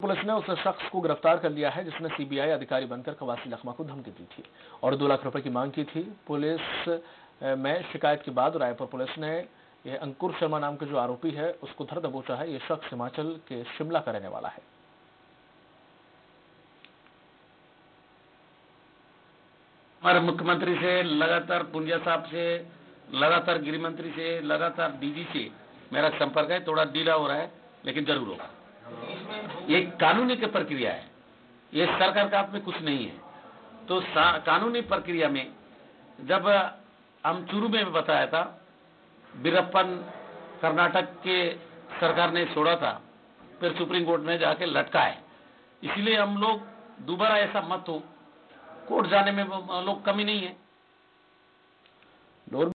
Police ने उस शख्स को गिरफ्तार कर लिया है जिसने सीबीआई अधिकारी बनकर कवासी लखमा को धमकी दी थी और 2 लाख रुपए की मांग की थी। पुलिस में शिकायत के बाद रायपुर पुलिस ने यह अंकुर शर्मा नाम के जो आरोपी है उसको धर दबोचा है। यह शख्स हिमाचल के शिमला का रहने वाला है। हमारे मुख्यमंत्री से लगातार, पुंजिया साहब से लगातार, गृह मंत्री से लगातार, डीजी से मेरा संपर्क है। थोड़ा डीला हो रहा है लेकिन जरूर होगा। ये कानूनी की प्रक्रिया है, ये सरकार का हाथ में कुछ नहीं है। तो कानूनी प्रक्रिया में जब हम शुरू में बताया था, वीरप्पन कर्नाटक के सरकार ने छोड़ा था, फिर सुप्रीम कोर्ट ने जाके लटका है। इसलिए हम लोग दोबारा ऐसा मत हो, कोर्ट जाने में लोग कमी नहीं है।